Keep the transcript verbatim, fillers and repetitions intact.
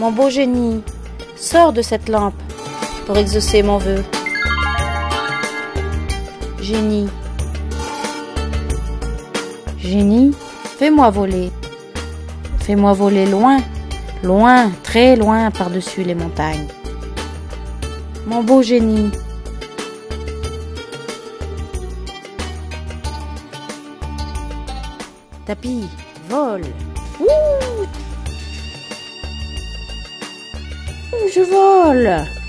Mon beau génie, sors de cette lampe pour exaucer mon vœu. Génie, génie, fais-moi voler. Fais-moi voler loin, loin, très loin par-dessus les montagnes. Mon beau génie, tapis, vole. Ouh, je vole.